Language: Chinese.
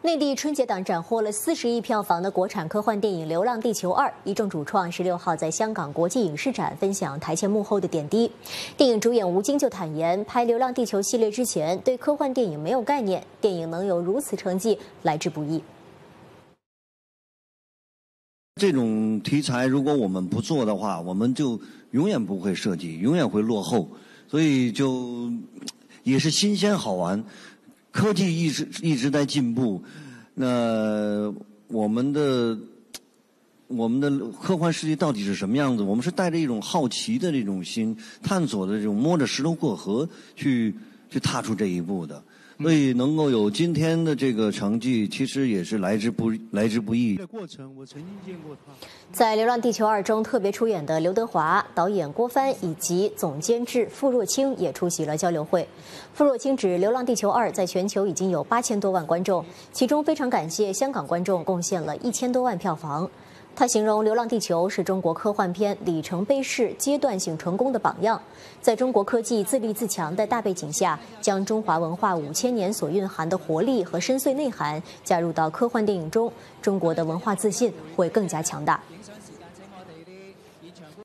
内地春节档斩获了40亿票房的国产科幻电影《流浪地球2》，一众主创16号在香港国际影视展分享台前幕后的点滴。电影主演吴京就坦言，拍《流浪地球》系列之前对科幻电影没有概念，电影能有如此成绩来之不易。 这种题材如果我们不做的话，我们就永远不会设计，永远会落后，所以就也是新鲜好玩。科技一直在进步，那我们的科幻世界到底是什么样子？我们是带着一种好奇的这种心，探索的这种摸着石头过河去踏出这一步的。所以能够有今天的这个成绩，其实也是来之不易。 这过程我曾经见过他。 在《流浪地球2》中特别出演的刘德华、导演郭帆以及总监制傅若清也出席了交流会。傅若清指，《流浪地球2》在全球已经有8000多万观众，其中非常感谢香港观众贡献了1000多万票房。他形容《流浪地球》是中国科幻片里程碑式阶段性成功的榜样，在中国科技自立自强的大背景下，将中华文化5000年所蕴含的活力和深邃内涵加入到科幻电影中，中国的文化自信会更加强大。